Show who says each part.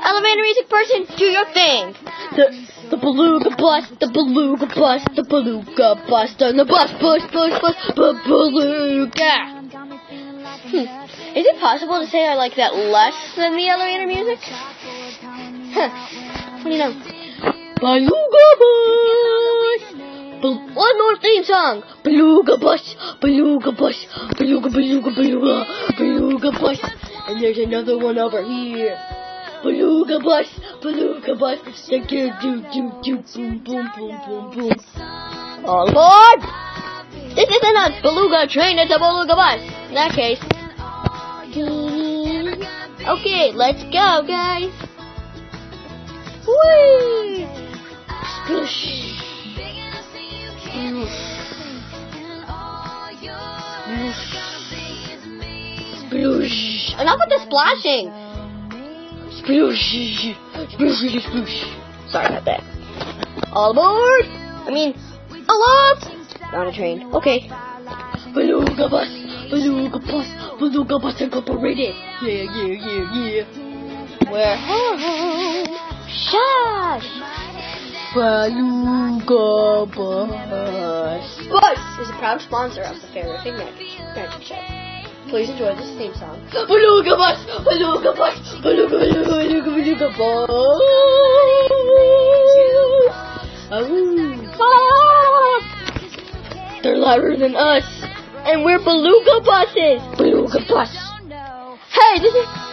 Speaker 1: Elevator music person, do your thing. The Beluga Bus, the Beluga Bus, the Beluga Bus, and the bus, Beluga. Is it possible to say I like that less than the elevator music? Huh. What do you know? Beluga Bus! One more theme song! Beluga Bus! Beluga Bus! Beluga, Beluga, Beluga! Beluga Bus! And there's another one over here. Beluga Bus! Beluga Bus! Do, do, do, do, boom, boom, boom, boom, boom. All aboard! This isn't a Beluga train, it's a Beluga Bus. In that case. Okay, let's go, guys. Whee! Sploosh. Sploosh. Enough with the splashing. Sploosh. Sploosh, sploosh. Sorry about that. All aboard! Aloft! On a train. Okay. Beluga Bus. Beluga Bus. Beluga Bus Incorporated. Yeah. We're home. Shush. Beluga Bus. Bus is a proud sponsor of the Fair-Riffing Magic Show. Please enjoy this theme song. Beluga Bus! Beluga Bus! Beluga, Beluga, Beluga, Beluga Bus! They're louder than us. And we're Beluga Buses! Beluga Bus! Hey, this is